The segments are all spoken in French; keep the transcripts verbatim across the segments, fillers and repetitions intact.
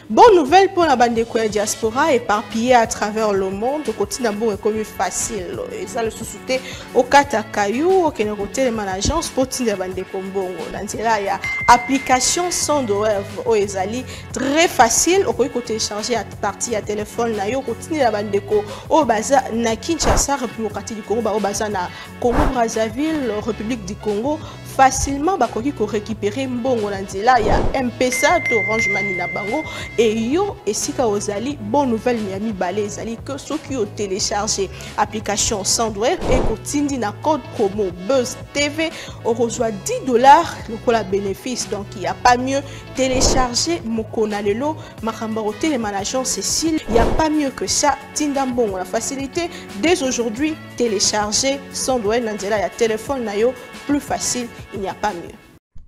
Bonne nouvelle pour la bande de diaspora éparpillée à travers le monde. Le quotidien est comme facile. Et ça le sous-souté au Katakayou, au Kénéroté, les managers, pour la bande de Kombongo. Dans il y a application sans douleur au Ezali. Très facile. Au côté télécharger à partir à téléphone. Nayo, continue la bande de Ko. Au Baza, na Kinshasa, République du Congo, au Baza, na Congo Brazzaville, République du Congo. Facilement bakoki ko récupérer mbongo na nzela ya M P S A to Orange Money na bango et yo esika ozali bonne nouvelle miami balé ezali que ceux qui ont téléchargé application Sandware et kotindi na code promo Buzz T V on reçoit dix dollars le la bénéfice donc il y a pas mieux télécharger mokona lelo makamba au télémanagement Cécile il y a pas mieux que ça tinda mbongo la facilité dès aujourd'hui télécharger Sandware na nzela ya téléphone na yo plus facile, il n'y a pas mieux.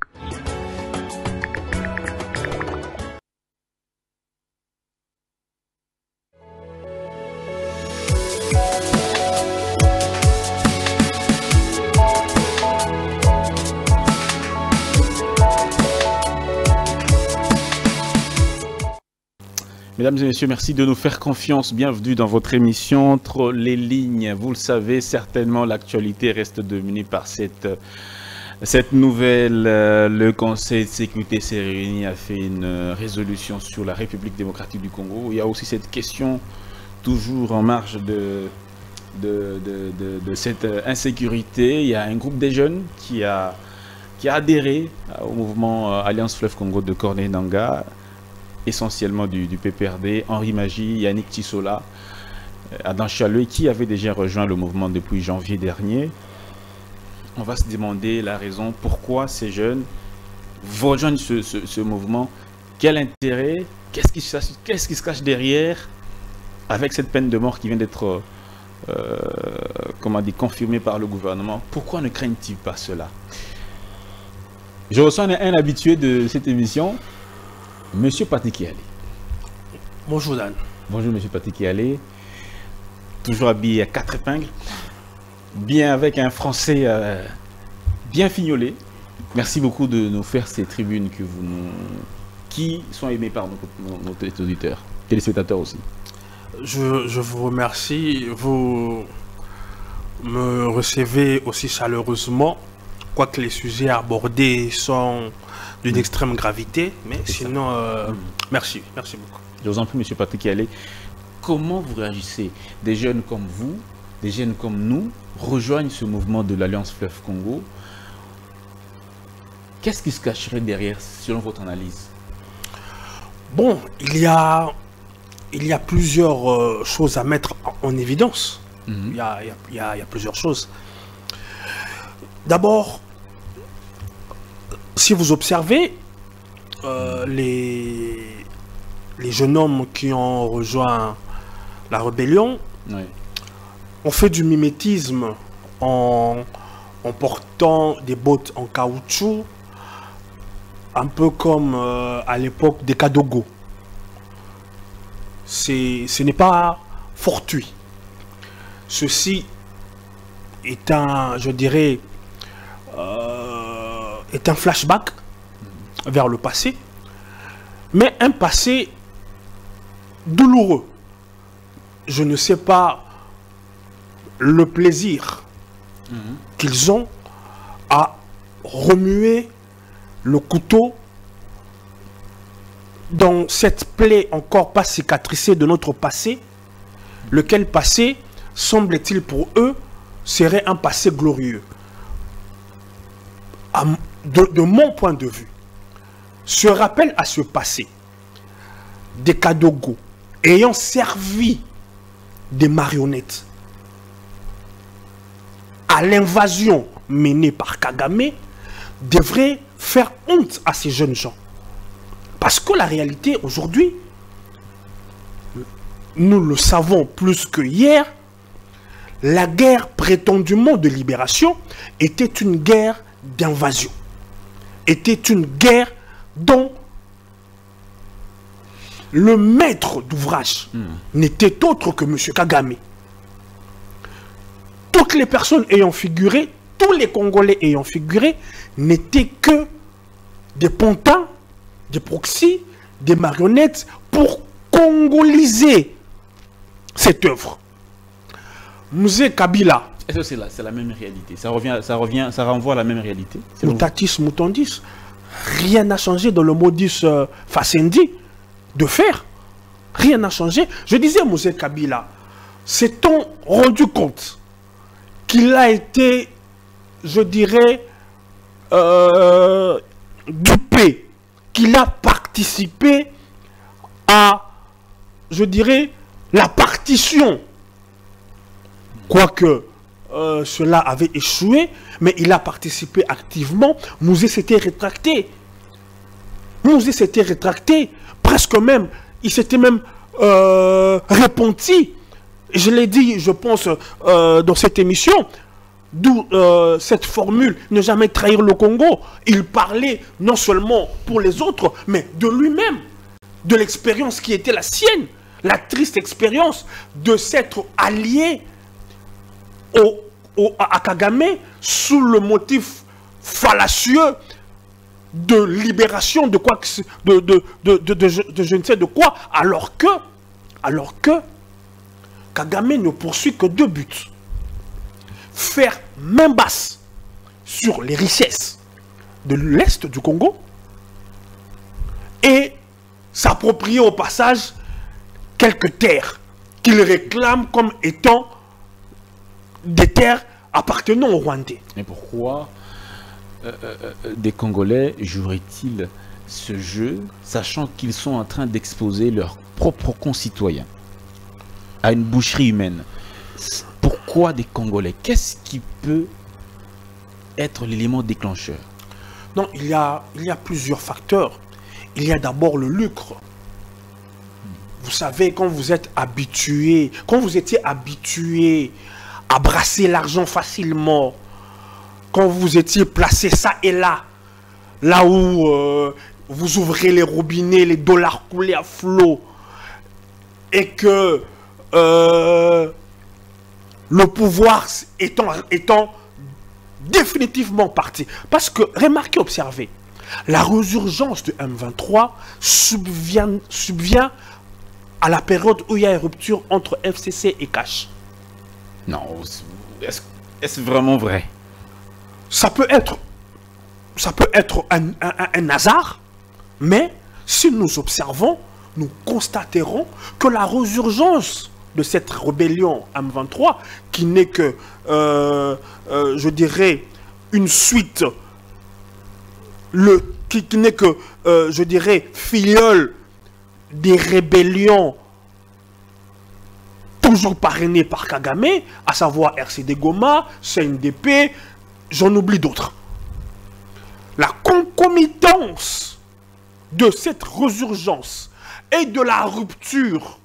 Mesdames et messieurs, merci de nous faire confiance. Bienvenue dans votre émission Entre les lignes. Vous le savez, certainement, l'actualité reste dominée par cette, cette nouvelle. Le Conseil de sécurité s'est réuni, a fait une résolution sur la République démocratique du Congo. Il y a aussi cette question, toujours en marge de, de, de, de, de cette insécurité. Il y a un groupe des jeunes qui a, qui a adhéré au mouvement Alliance Fleuve Congo de Corneille Nangaa, essentiellement du, du P P R D, Henri Magie, Yannick Tissola, Adam Chaleux, qui avait déjà rejoint le mouvement depuis janvier dernier. On va se demander la raison pourquoi ces jeunes vont rejoindre ce, ce, ce mouvement. Quel intérêt? Qu'est-ce qui, qu'est-ce qui se cache derrière avec cette peine de mort qui vient d'être euh, comment dire, confirmée par le gouvernement? Pourquoi ne craignent-ils pas cela? Je reçois un, un habitué de cette émission, Monsieur Patrick Yalé. Bonjour Dan. Bonjour Monsieur Patrick Yalé. Toujours habillé à quatre épingles. Bien avec un français euh, bien fignolé. Merci beaucoup de nous faire ces tribunes que vous nous... qui sont aimées par nos, nos, nos auditeurs, téléspectateurs aussi. Je, je vous remercie. Vous me recevez aussi chaleureusement, quoique les sujets abordés sont d'une mmh. extrême gravité, mais sinon, euh, mmh. merci, merci beaucoup. Je vous en prie, Monsieur Patrick Yalé, comment vous réagissez? Des jeunes comme vous, des jeunes comme nous, rejoignent ce mouvement de l'Alliance Fleuve Congo. Qu'est-ce qui se cacherait derrière, selon votre analyse? Bon, il y a, il y a plusieurs euh, choses à mettre en, en évidence. Mmh. Il, y a, il, y a, il, y a, il y a plusieurs choses. D'abord, si vous observez, euh, les, les jeunes hommes qui ont rejoint la rébellion oui. ont fait du mimétisme en, en portant des bottes en caoutchouc, un peu comme euh, à l'époque des Kadogo. Ce n'est pas fortuit. Ceci est un, je dirais, euh, est un flashback vers le passé, mais un passé douloureux. Je ne sais pas le plaisir mmh. qu'ils ont à remuer le couteau dans cette plaie encore pas cicatrisée de notre passé, lequel passé, semble-t-il pour eux, serait un passé glorieux. De, de mon point de vue, se rappelle à ce passé des Kadogo ayant servi des marionnettes à l'invasion menée par Kagame devrait faire honte à ces jeunes gens. Parce que la réalité aujourd'hui, nous le savons plus que hier, la guerre prétendument de libération était une guerre d'invasion, était une guerre dont le maître d'ouvrage mmh. n'était autre que M. Kagame. Toutes les personnes ayant figuré, tous les Congolais ayant figuré, n'étaient que des pantins, des proxys, des marionnettes pour congoliser cette œuvre. Musée Kabila. Est-ce que c'est la, c'est la même réalité? Ça revient, ça revient, ça renvoie à la même réalité? Mutatis mutandis. Rien n'a changé dans le modus euh, facendi de faire. Rien n'a changé. Je disais à Musée Kabila, s'est-on rendu compte qu'il a été, je dirais, euh, dupé, qu'il a participé à, je dirais, la partition. Quoique euh, cela avait échoué, mais il a participé activement. Mouzé s'était rétracté. Mouzé s'était rétracté. Presque même, il s'était même euh, repenti. Je l'ai dit, je pense, euh, dans cette émission, d'où euh, cette formule, ne jamais trahir le Congo. Il parlait non seulement pour les autres, mais de lui-même, de l'expérience qui était la sienne, la triste expérience de s'être allié au, au, à Kagame sous le motif fallacieux de libération de quoi que de, de, de, de, de, de, de je ne sais de quoi, alors que, alors que Kagame ne poursuit que deux buts. Faire main basse sur les richesses de l'Est du Congo et s'approprier au passage quelques terres qu'il réclame comme étant des terres appartenant aux Rwandais. Mais pourquoi euh, euh, des Congolais joueraient-ils ce jeu, sachant qu'ils sont en train d'exposer leurs propres concitoyens à une boucherie humaine? Pourquoi des Congolais? Qu'est-ce qui peut être l'élément déclencheur? Non, il y a, il y a plusieurs facteurs. Il y a d'abord le lucre. Vous savez, quand vous êtes habitué, quand vous étiez habitué à brasser l'argent facilement, quand vous étiez placé ça et là, là où euh, vous ouvrez les robinets, les dollars coulaient à flot, et que euh, le pouvoir étant, étant définitivement parti. Parce que, remarquez, observez, la résurgence de M vingt-trois subvient, subvient à la période où il y a une rupture entre F C C et Cash. Non, est-ce est-ce vraiment vrai? Ça peut être, ça peut être un, un, un hasard, mais si nous observons, nous constaterons que la résurgence de cette rébellion M vingt-trois, qui n'est que, euh, euh, je dirais, une suite, le, qui, qui n'est que, euh, je dirais, filleule des rébellions toujours parrainées par Kagame, à savoir R C D Goma, C N D P, j'en oublie d'autres. La concomitance de cette résurgence et de la rupture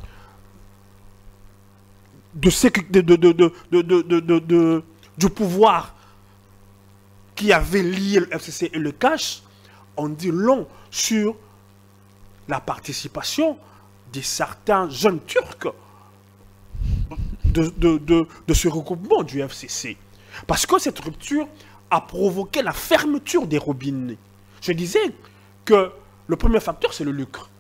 de ce, de, de, de, de, de, de, de, de, du pouvoir qui avait lié le F C C et le Cash, on dit long sur la participation de certains jeunes Turcs de, de, de, de ce regroupement du F C C. Parce que cette rupture a provoqué la fermeture des robinets. Je disais que le premier facteur, c'est le lucre.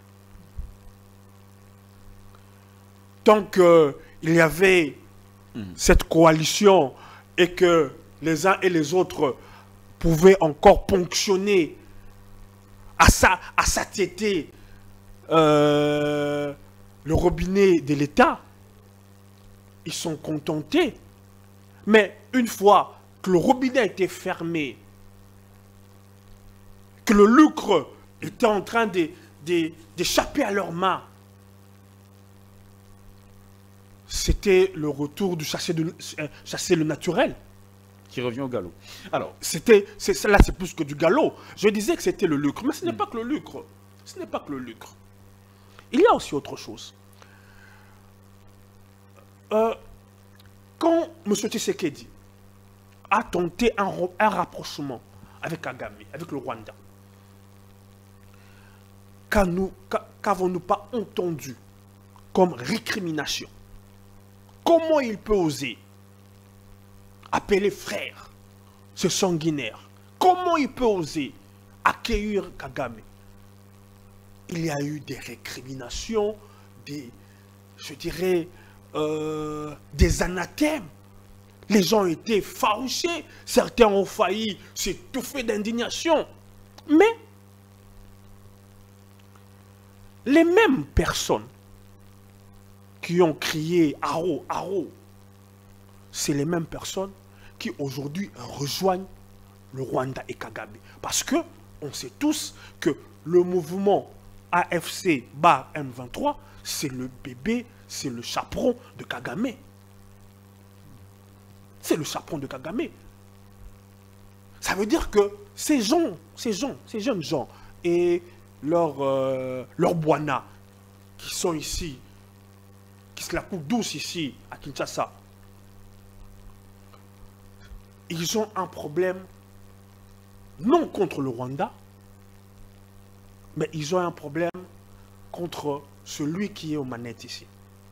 Tant qu'il y avait mmh. cette coalition et que les uns et les autres pouvaient encore ponctionner à, sa, à satiété euh, le robinet de l'État, ils sont contentés. Mais une fois que le robinet a été fermé, que le lucre était en train d'échapper à leurs mains, c'était le retour du chasser, de, euh, chasser le naturel. Qui revient au galop. Alors, c'était, c'est, là, c'est plus que du galop. Je disais que c'était le lucre, mais ce n'est mm. pas que le lucre. Ce n'est pas que le lucre. Il y a aussi autre chose. Euh, quand M. Tshisekedi a tenté un, un rapprochement avec Kagame, avec le Rwanda, qu'avons-nous pas entendu comme récrimination? Comment il peut oser appeler frère ce sanguinaire? Comment il peut oser accueillir Kagame? il y a eu des récriminations, des, je dirais, euh, des anathèmes. Les gens étaient fâchés, certains ont failli s'étouffer d'indignation. Mais les mêmes personnes qui ont crié « Haro, Haro », c'est les mêmes personnes qui aujourd'hui rejoignent le Rwanda et Kagame. Parce que on sait tous que le mouvement A F C M vingt-trois, c'est le bébé, c'est le chaperon de Kagame. C'est le chaperon de Kagame. Ça veut dire que ces gens, ces gens, ces jeunes gens et leurs euh, leurs Bwana qui sont ici, qui se la coupent douce ici à Kinshasa, ils ont un problème non contre le Rwanda, mais ils ont un problème contre celui qui est aux manettes ici.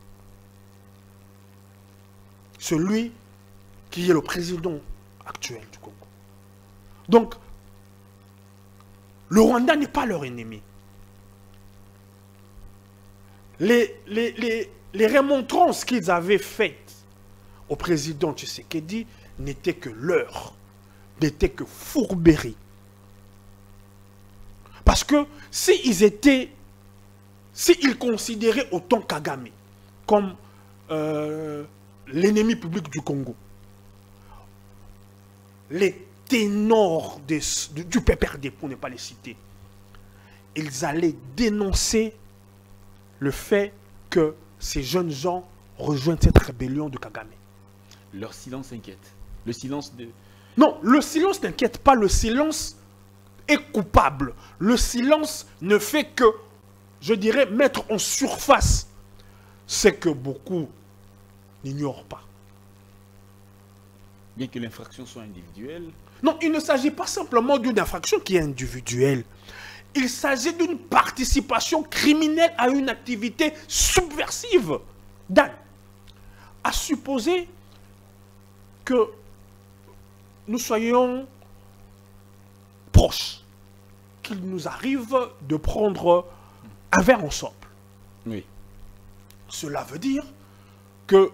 Celui qui est le président actuel du Congo. Donc, le Rwanda n'est pas leur ennemi. Les, les, les, les remontrances qu'ils avaient faites au président Tshisekedi n'étaient que leur, n'étaient que fourberie. Parce que s'ils étaient, s'ils considéraient autant Kagame comme euh, l'ennemi public du Congo, les ténors des, du P P R D, pour ne pas les citer, ils allaient dénoncer le fait que ces jeunes gens rejoignent cette rébellion de Kagame. Leur silence inquiète. Le silence de... Non, le silence n'inquiète pas, le silence est coupable. Le silence ne fait que, je dirais, mettre en surface ce que beaucoup n'ignorent pas. Bien que l'infraction soit individuelle. Non, il ne s'agit pas simplement d'une infraction qui est individuelle. Il s'agit d'une participation criminelle à une activité subversive. Dan, à supposer que nous soyons proches, qu'il nous arrive de prendre un verre ensemble. Oui. Cela veut dire que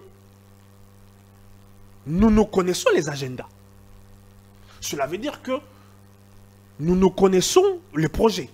nous nous connaissons les agendas. Cela veut dire que nous nous connaissons les projets.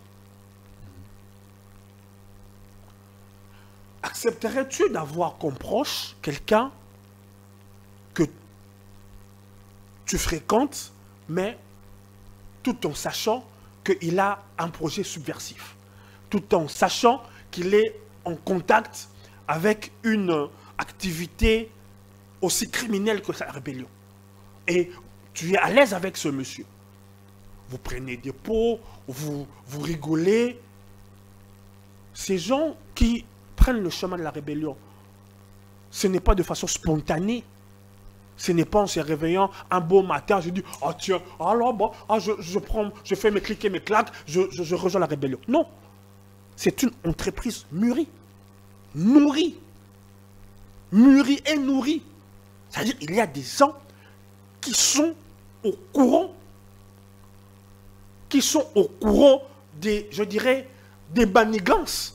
Accepterais-tu d'avoir comme proche quelqu'un que tu fréquentes, mais tout en sachant qu'il a un projet subversif, tout en sachant qu'il est en contact avec une activité aussi criminelle que sa rébellion. Et tu es à l'aise avec ce monsieur. Vous prenez des pots, vous, vous rigolez. Ces gens qui prennent le chemin de la rébellion, ce n'est pas de façon spontanée. Ce n'est pas en se réveillant un beau matin, je dis, ah oh, tiens, alors bon, ah, je, je prends, je fais mes clics et mes claques, je, je, je rejoins la rébellion. Non. C'est une entreprise mûrie, nourrie, mûrie et nourrie. C'est-à-dire qu'il y a des gens qui sont au courant, qui sont au courant des, je dirais, des manigances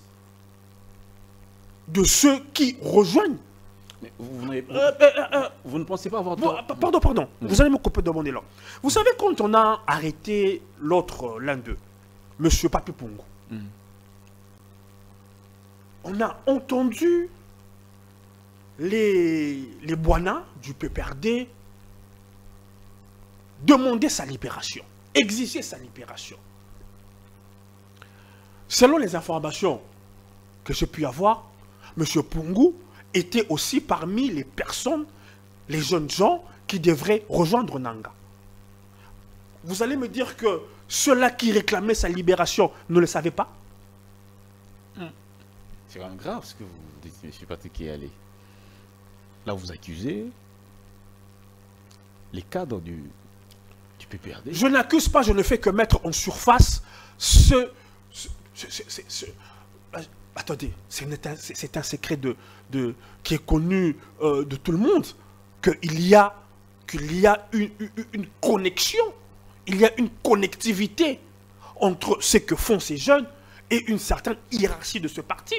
de ceux qui rejoignent. Mais vous, vous, euh, euh, euh, euh, vous ne pensez pas avoir... Bon, pardon, pardon. Mmh. Vous allez me couper de mon élan. Vous savez, quand on a arrêté l'autre, l'un d'eux, M. Papi Pongo, mmh. on a entendu les, les Bwana du P P R D demander sa libération, exiger sa libération. Selon les informations que j'ai pu avoir, M. Pongo était aussi parmi les personnes, les jeunes gens qui devraient rejoindre Nanga. Vous allez me dire que ceux-là qui réclamaient sa libération ne le savaient pas? C'est quand même grave ce que vous dites, M. Patrick qui est allé. Là, vous accusez les cadres du, du P P R D. Je n'accuse pas, je ne fais que mettre en surface ce... ce, ce, ce, ce, ce attendez, c'est un, un secret de, de, qui est connu euh, de tout le monde, qu'il y a, qu'il y a une, une, une connexion, il y a une connectivité entre ce que font ces jeunes et une certaine hiérarchie de ce parti.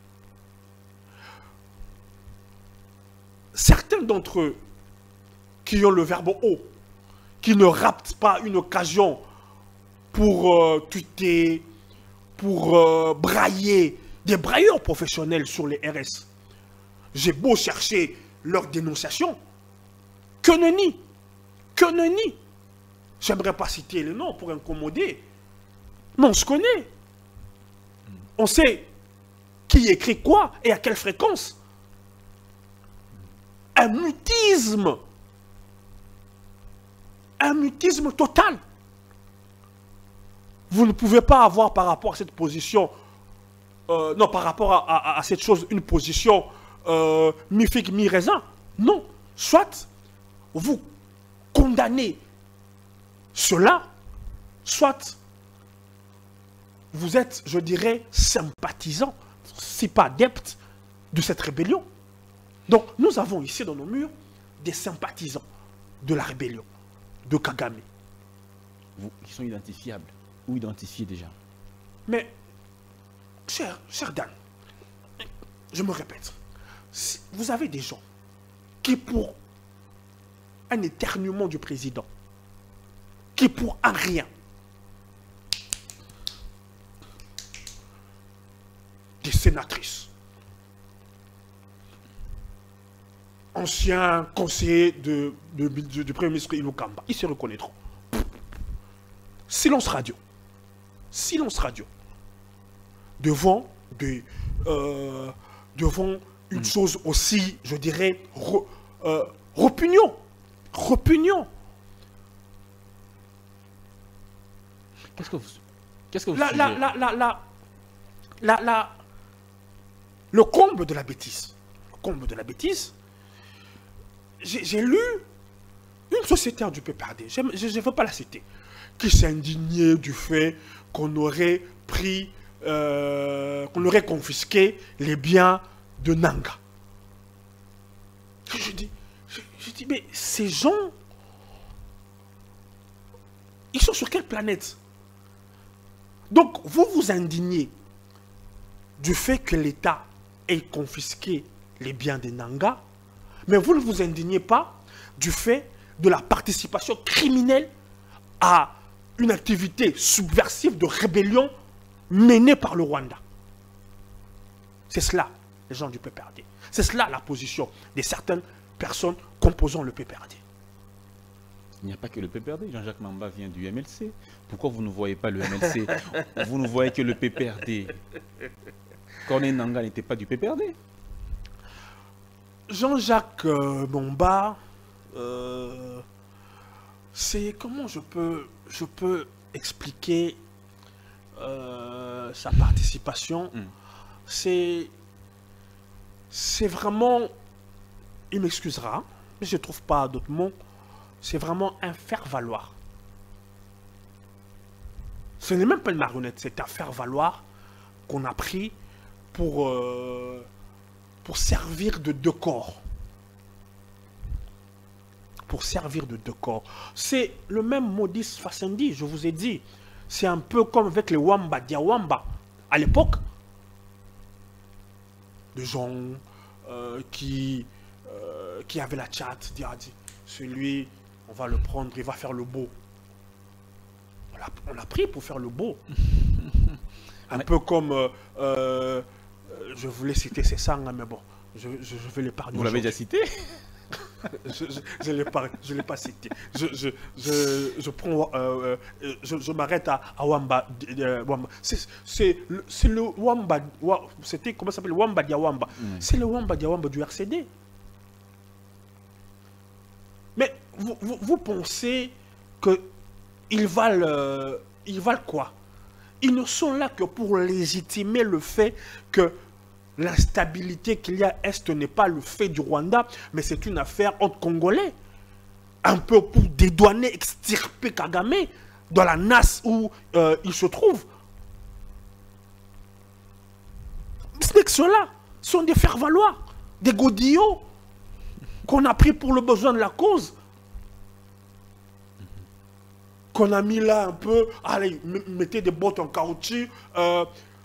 Certains d'entre eux qui ont le verbe haut, qui ne ratent pas une occasion pour euh, tweeter, pour euh, brailler, des brailleurs professionnels sur les R S. J'ai beau chercher leur dénonciation, que nenni, que nenni. J'aimerais pas citer les noms pour incommoder, mais on se connaît. On sait qui écrit quoi et à quelle fréquence. Un mutisme. Un mutisme total. Vous ne pouvez pas avoir par rapport à cette position, euh, non, par rapport à, à, à cette chose, une position euh, mi-figue, mi-raisin. Non. Soit vous condamnez cela, soit vous êtes, je dirais, sympathisant, si pas adepte de cette rébellion. Donc, nous avons ici dans nos murs des sympathisants de la rébellion, de Kagame. Vous, qui sont identifiables ou identifiés déjà. Mais, cher, cher Dan, je me répète, si vous avez des gens qui, pour un éternuement du président, qui pour un rien, des sénatrices, ancien conseiller de, de, de, du Premier ministre Ilukamba, ils se reconnaîtront. Silence radio. Silence radio. Devant, de, euh, devant une mmh. chose aussi, je dirais, re, euh, repugnon. Repugnon. Qu'est-ce que vous... Qu'est-ce que vous la, la, la, la, la, la, la, le comble de la bêtise. Le comble de la bêtise. J'ai lu une sociétaire du P P R D, je ne veux pas la citer, qui s'est indignée du fait qu'on aurait pris, euh, qu'on aurait confisqué les biens de Nanga. Je dis, je, je dis, mais ces gens, ils sont sur quelle planète? Donc, vous vous indignez du fait que l'État ait confisqué les biens de Nanga, mais vous ne vous indignez pas du fait de la participation criminelle à une activité subversive de rébellion menée par le Rwanda. C'est cela, les gens du P P R D. C'est cela la position de certaines personnes composant le P P R D. Il n'y a pas que le P P R D. Jean-Jacques Mamba vient du M L C. Pourquoi vous ne voyez pas le M L C? Vous ne voyez que le P P R D. Corneille Nangaa n'était pas du P P R D. Jean-Jacques euh, Mamba, euh, c'est comment je peux, je peux expliquer euh, sa participation. Mm. C'est, c'est vraiment, il m'excusera, mais je ne trouve pas d'autres mots. C'est vraiment un faire-valoir. Ce n'est même pas une marionnette, c'est un faire-valoir qu'on a pris pour, euh, pour servir de décor. Pour servir de décor. C'est le même modus facendi, je vous ai dit. C'est un peu comme avec les Wamba Diawamba. À l'époque, des gens euh, qui, euh, qui avaient la chatte, dit, celui, on va le prendre, il va faire le beau. On l'a pris pour faire le beau. Un peu comme, euh, euh, je voulais citer ces sangs, mais bon, je, je, je vais l'épargner. Vous l'avez déjà cité? Je ne l'ai pas cité. Je, je, je, je prends, euh, je, je m'arrête à, à Wamba. Euh, Wamba. C'est le, le Wamba, c'était comment ça s'appelle, Wamba Diawamba. Mm. C'est le Wamba Diawamba du R C D. Mais vous, vous, vous pensez qu'ils valent, euh, ils valent quoi? Ils ne sont là que pour légitimer le fait que l'instabilité qu'il y a à Est n'est pas le fait du Rwanda, mais c'est une affaire entre Congolais. Un peu pour dédouaner, extirper Kagame dans la nasse où euh, il se trouve. Ce n'est que cela. Ce sont des faire-valoir, des godillots qu'on a pris pour le besoin de la cause. Qu'on a mis là un peu, allez, mettez des bottes en caoutchouc, euh,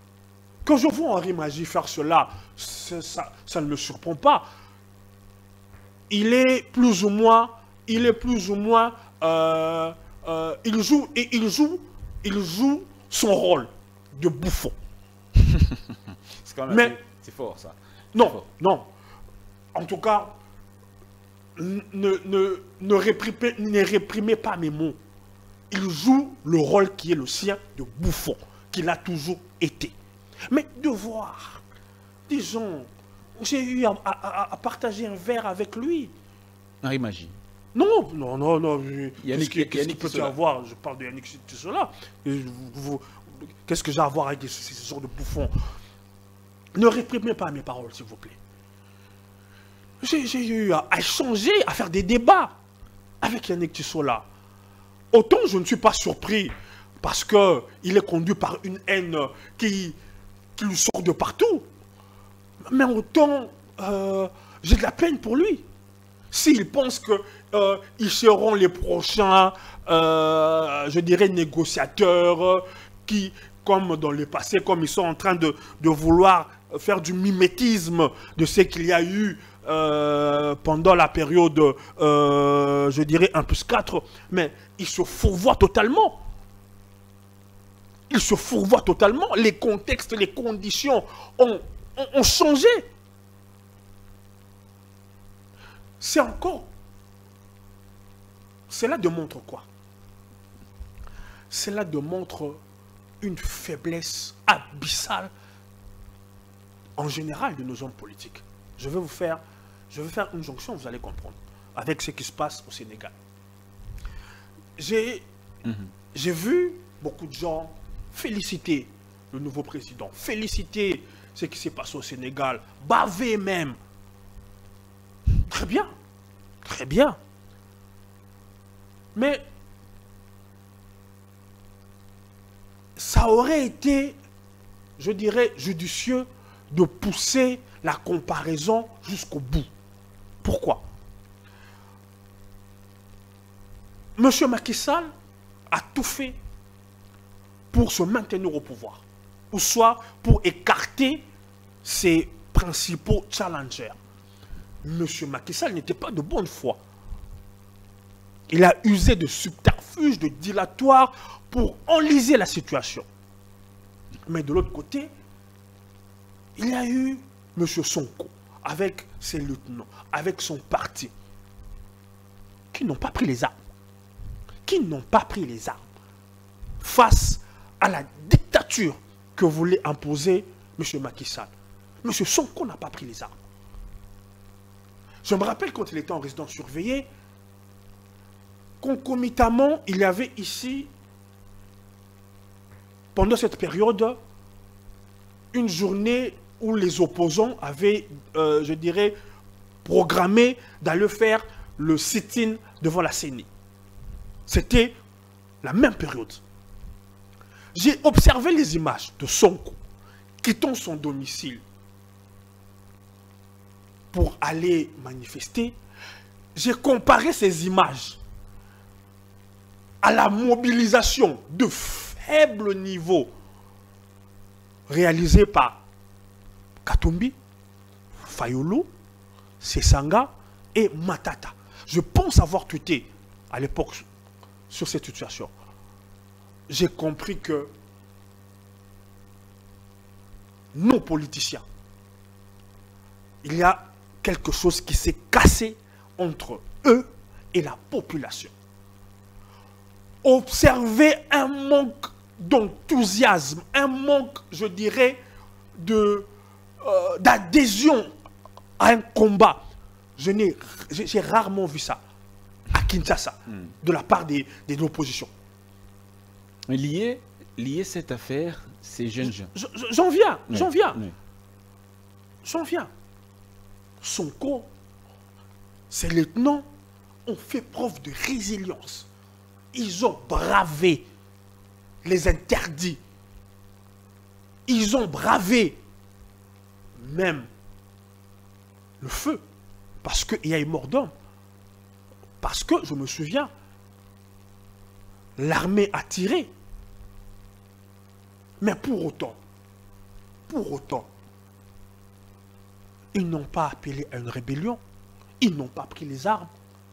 Quand je vois Henri Magie faire cela, ça, ça ne me surprend pas. Il est plus ou moins, il est plus ou moins, euh, euh, il joue et il joue, il joue son rôle de bouffon. C'est quand même Mais c'est fort ça. Non, fort. non. En tout cas, ne, ne, ne, réprimez, ne réprimez pas mes mots. Il joue le rôle qui est le sien de bouffon, qu'il a toujours été. Mais de voir des gens, j'ai eu à, à, à partager un verre avec lui. Henri Magie. Non, non, non, non. Yannick, Qu'est-ce qu'il peut y avoir? Je parle de Yannick Tissola. Qu'est-ce que j'ai à voir avec ces, ces sortes de bouffons? Ne réprimez pas mes paroles, s'il vous plaît. J'ai eu à, à échanger, à faire des débats avec Yannick Tissola. Autant je ne suis pas surpris parce qu'il est conduit par une haine qui, qui lui sort de partout. Mais autant euh, j'ai de la peine pour lui. S'il pense qu'ils euh, seront les prochains, euh, je dirais, négociateurs euh, qui, comme dans le passé, comme ils sont en train de, de vouloir faire du mimétisme de ce qu'il y a eu euh, pendant la période, euh, je dirais, un plus quatre, mais ils se fourvoient totalement. Ils se fourvoient totalement. Les contextes, les conditions ont, ont, ont changé. C'est encore. Cela démontre quoi? Cela démontre une faiblesse abyssale en général de nos hommes politiques. Je vais vous faire, je vais faire une jonction, vous allez comprendre, avec ce qui se passe au Sénégal. J'ai mm-hmm. j'ai vu beaucoup de gens féliciter le nouveau président, féliciter ce qui s'est passé au Sénégal, baver même. Très bien, très bien. Mais ça aurait été, je dirais, judicieux de pousser la comparaison jusqu'au bout. Pourquoi? Monsieur Macky Sall a tout fait pour se maintenir au pouvoir, ou soit pour écarter ses principaux challengers. Monsieur Macky Sall n'était pas de bonne foi. Il a usé de subterfuges, de dilatoires pour enliser la situation. Mais de l'autre côté, il y a eu monsieur Sonko, avec ses lieutenants, avec son parti, qui n'ont pas pris les armes. Qui n'ont pas pris les armes face à la dictature que voulait imposer monsieur Macky Sall. monsieur Sonko n'a pas pris les armes. Je me rappelle quand il était en résidence surveillée, concomitamment, il y avait ici, pendant cette période, une journée où les opposants avaient, euh, je dirais, programmé d'aller faire le sit-in devant la C E N I. C'était la même période. J'ai observé les images de Sonko quittant son domicile pour aller manifester. J'ai comparé ces images à la mobilisation de faible niveau réalisée par Katumbi, Fayulu, Sesanga et Matata. Je pense avoir tweeté à l'époque sur cette situation. J'ai compris que nos politiciens, il y a quelque chose qui s'est cassé entre eux et la population. Observer un manque d'enthousiasme, un manque, je dirais, de, euh, d'adhésion à un combat. Je n'ai, j'ai rarement vu ça à Kinshasa, mm. de la part des, des l'opposition. Lié, lié cette affaire, ces jeunes gens. J'en viens, oui, j'en viens. Oui. J'en viens. Sonko, ses lieutenants ont fait preuve de résilience. Ils ont bravé les interdits. Ils ont bravé même le feu. Parce qu'il y a eu mort d'homme. Parce que, je me souviens, l'armée a tiré. Mais pour autant, pour pour autant, ils n'ont pas appelé à une rébellion. Ils n'ont pas pris les armes.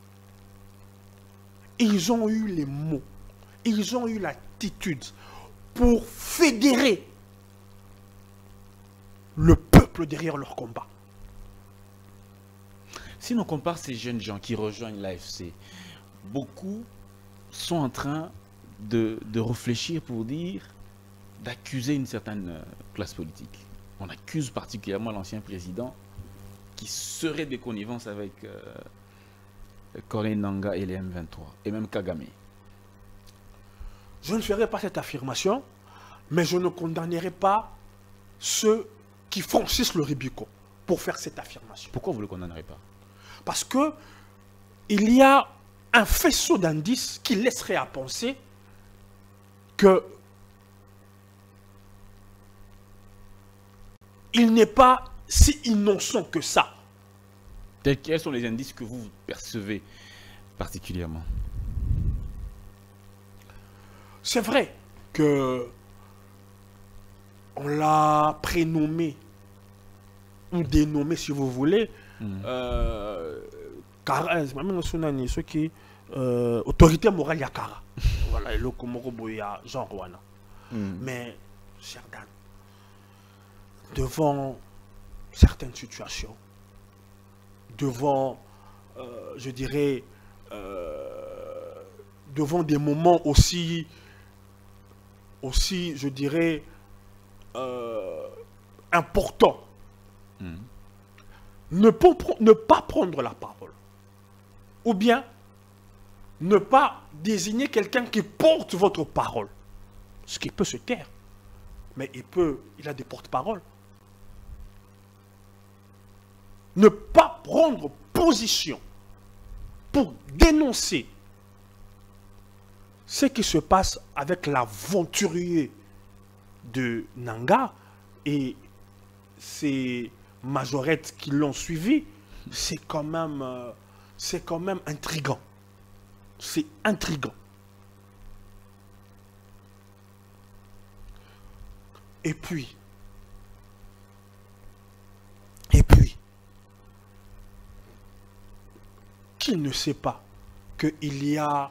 Ils ont eu les mots. Ils ont eu l'attitude pour fédérer le peuple derrière leur combat. Si l'on compare ces jeunes gens qui rejoignent l'A F C, beaucoup sont en train de, de réfléchir pour dire, d'accuser une certaine euh, classe politique. On accuse particulièrement l'ancien président qui serait de connivence avec euh, Corneille Nangaa et les M vingt-trois, et même Kagame. Je ne ferai pas cette affirmation, mais je ne condamnerai pas ceux qui franchissent le Rubicon pour faire cette affirmation. Pourquoi vous ne le condamnerez pas? Parce que il y a un faisceau d'indices qui laisserait à penser que il n'est pas si innocent que ça. Quels sont les indices que vous percevez particulièrement? C'est vrai que on l'a prénommé ou dénommé, si vous voulez, mm. euh, ceux qui euh, autorité morale yakara. Voilà, le Komoro ya Jean Rwanda. Mais, cher Dan, devant certaines situations, devant, euh, je dirais, euh, devant des moments aussi, aussi, je dirais, euh, importants, mm. ne, ne pas prendre la parole, ou bien ne pas désigner quelqu'un qui porte votre parole, ce qui peut se taire, mais il peut, il a des porte-paroles. Ne pas prendre position pour dénoncer ce qui se passe avec l'aventurier de Nangaa et ses majorettes qui l'ont suivi, c'est quand même, euh, c'est quand même intriguant. C'est intriguant. Et puis, et puis, qui ne sait pas qu'il y a,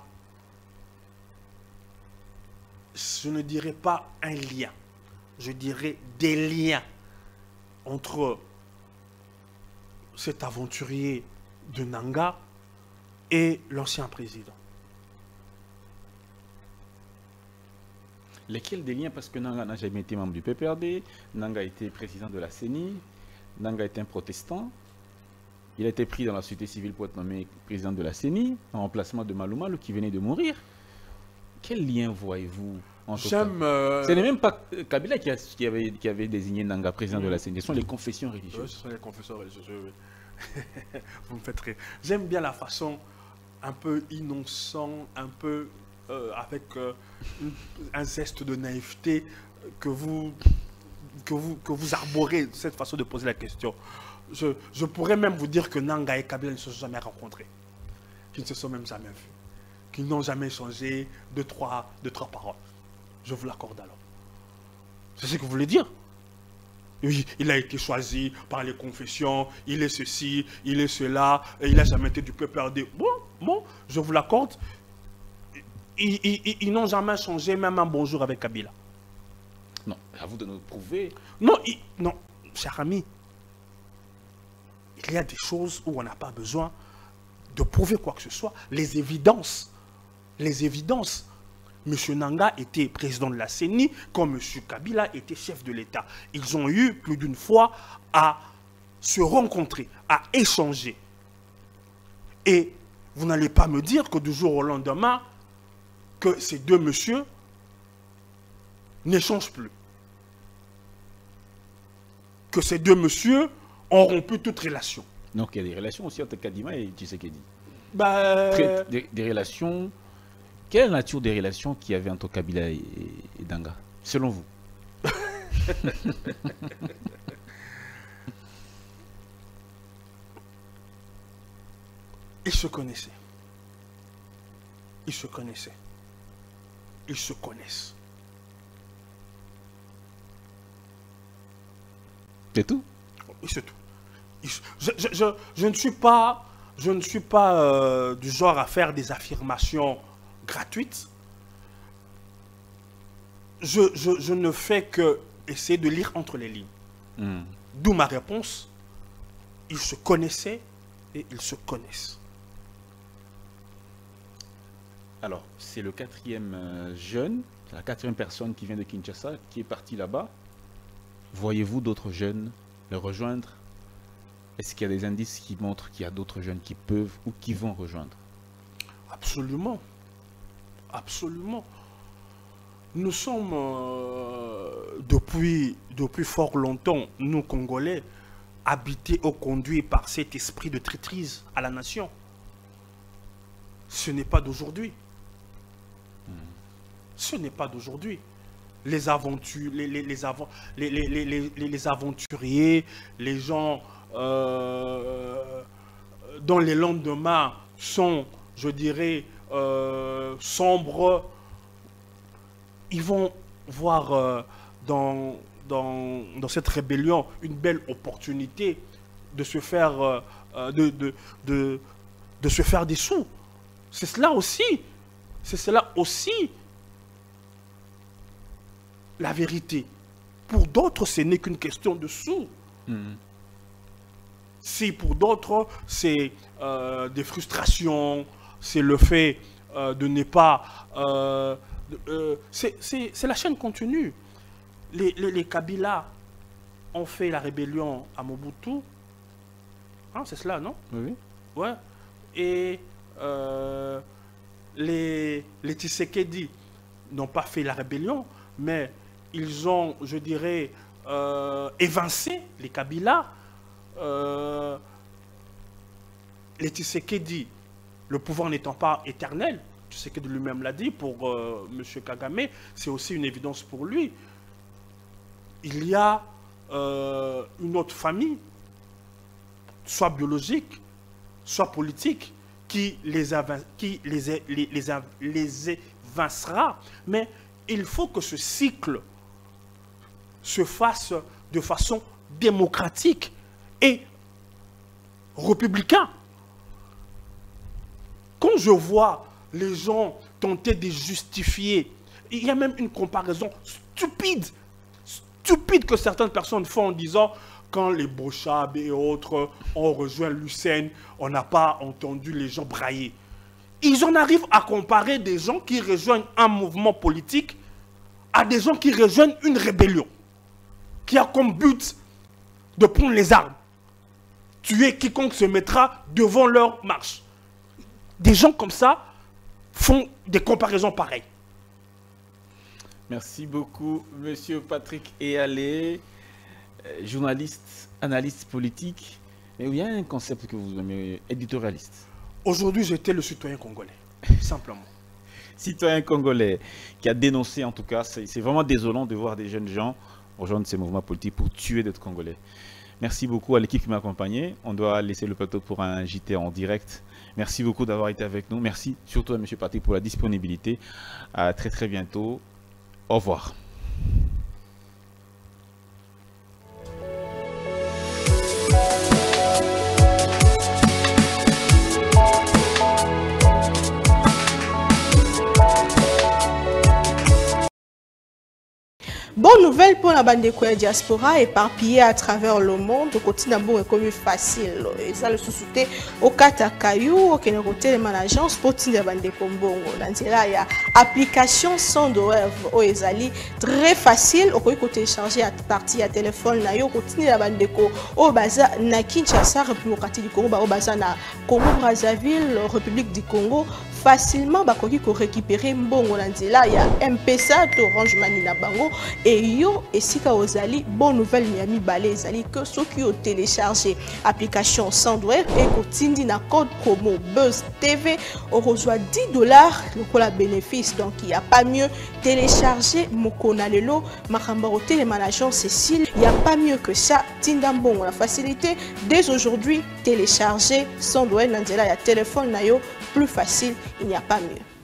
je ne dirais pas un lien, je dirais des liens entre cet aventurier de Nangaa et l'ancien président. Lesquels des liens? Parce que Nangaa n'a jamais été membre du P P R D, Nangaa était président de la C E N I, Nangaa était un protestant, il a été pris dans la société civile pour être nommé président de la C E N I, en remplacement de Malou Malou qui venait de mourir. Quel lien voyez-vous entre J'aime. Euh... Ce n'est même pas Kabila qui, a, qui, avait, qui avait désigné Nangaa président mmh. de la C E N I, ce sont les confessions religieuses. Oui, ce sont les confessions religieuses, oui. Vous me faites rire. J'aime bien la façon un peu innocent, un peu euh, avec euh, un zeste de naïveté que vous, que, vous, que vous arborez cette façon de poser la question. Je, je pourrais même vous dire que Nangaa et Kabila ne se sont jamais rencontrés, qu'ils ne se sont même jamais vus, qu'ils n'ont jamais échangé deux, trois, deux, trois paroles. Je vous l'accorde alors. C'est ce que vous voulez dire? Oui, il a été choisi par les confessions, il est ceci, il est cela, et il n'a jamais été du P P R D. Bon, bon, je vous l'accorde. Ils, ils, ils n'ont jamais changé même un bonjour avec Kabila. Non, à vous de nous prouver. Non, il, non, cher ami, il y a des choses où on n'a pas besoin de prouver quoi que ce soit. Les évidences, les évidences. M. Nangaa était président de la C E N I, comme M. Kabila était chef de l'État. Ils ont eu plus d'une fois à se rencontrer, à échanger. Et vous n'allez pas me dire que du jour au lendemain, que ces deux messieurs n'échangent plus. Que ces deux messieurs ont rompu toute relation. Donc il y a des relations aussi entre Kadima et Tshisekedi. Bah, Très, des, des relations... Quelle est la nature des relations qu'il y avait entre Kabila et, et Nangaa, selon vous? Ils se connaissaient. Ils se connaissaient. Ils se connaissent. C'est tout. Oui, c'est tout. Je, je, je, je ne suis pas, je ne suis pas euh, du genre à faire des affirmations gratuites. Je, je, je ne fais que essayer de lire entre les lignes. Mm. D'où ma réponse. Ils se connaissaient et ils se connaissent. Alors, c'est le quatrième euh, jeune, la quatrième personne qui vient de Kinshasa, qui est partie là-bas. Voyez-vous d'autres jeunes le rejoindre? Est-ce qu'il y a des indices qui montrent qu'il y a d'autres jeunes qui peuvent ou qui vont rejoindre? Absolument. Absolument. Nous sommes, euh, depuis, depuis fort longtemps, nous Congolais, habités ou conduits par cet esprit de traîtrise à la nation. Ce n'est pas d'aujourd'hui. Hmm. Ce n'est pas d'aujourd'hui. Les, aventu les, les, les, avant les, les, les, les, les aventuriers, les gens euh, dont les lendemains sont, je dirais, euh, sombres, ils vont voir euh, dans, dans, dans cette rébellion une belle opportunité de se faire, euh, de, de, de, de se faire des sous. C'est cela aussi. C'est cela aussi la vérité. Pour d'autres, ce n'est qu'une question de sous. Mmh. Si pour d'autres, c'est euh, des frustrations, c'est le fait euh, de ne pas... Euh, euh, c'est la chaîne continue. Les, les, les Kabila ont fait la rébellion à Mobutu. Hein, c'est cela, non? Oui. Ouais. Et euh, les, les Tshisekedi n'ont pas fait la rébellion, mais ils ont, je dirais, euh, évincé les Kabila. Euh, les Tshisekedi, le pouvoir n'étant pas éternel, Tshisekedi lui-même l'a dit pour euh, M. Kagame, c'est aussi une évidence pour lui. Il y a euh, une autre famille, soit biologique, soit politique, qui les, qui les, les, les, les évincera. Mais il faut que ce cycle se fasse de façon démocratique et républicain. Quand je vois les gens tenter de justifier, il y a même une comparaison stupide, stupide que certaines personnes font en disant quand les Bochab et autres ont rejoint l'U C N, on n'a pas entendu les gens brailler. Ils en arrivent à comparer des gens qui rejoignent un mouvement politique à des gens qui rejoignent une rébellion qui a comme but de prendre les armes, tuer quiconque se mettra devant leur marche. Des gens comme ça font des comparaisons pareilles. Merci beaucoup, Monsieur Patrick Eyalé, journaliste, analyste politique. Mais il y a un concept que vous aimez, éditorialiste. Aujourd'hui, j'étais le citoyen congolais, simplement. Citoyen congolais qui a dénoncé, en tout cas, c'est vraiment désolant de voir des jeunes gens rejoindre ces mouvements politiques pour tuer d'autres Congolais. Merci beaucoup à l'équipe qui m'a accompagné. On doit laisser le plateau pour un J T en direct. Merci beaucoup d'avoir été avec nous. Merci surtout à M. Patrick pour la disponibilité. À très très bientôt. Au revoir. Bonne nouvelle pour la bande de diaspora éparpillée à travers le monde. Au quotidien, bon, est comme facile. Et ça, le sous-souté au Katakayou, au Kénéroté, les agence pour la bande de Kombongo. Dans là, il y a application sans douleur au Ezali. Très facile. Au côté télécharger à partir à téléphone, na yo, quotidien la bande de Ko, au Baza, na Kinshasa, République du Congo, au Baza, na Congo Brazzaville, République du Congo. Facilement, bakoki ko récupérer mbongo na nzela ya M P S A to Orange Money na bango et yo esika ozali bonne nouvelle miami balé ezali que ceux qui ont téléchargé application Sandwave et kotindi na code promo Buzz T V on reçoit dix dollars le la bénéfice. Donc il y a pas mieux télécharger mokona lelo makamba hotel les managers Cécile, il y a pas mieux que ça. Tinda mbongo la facilité dès aujourd'hui télécharger Sandwave na nzela ya téléphone na yo plus facile, il n'y a pas mieux.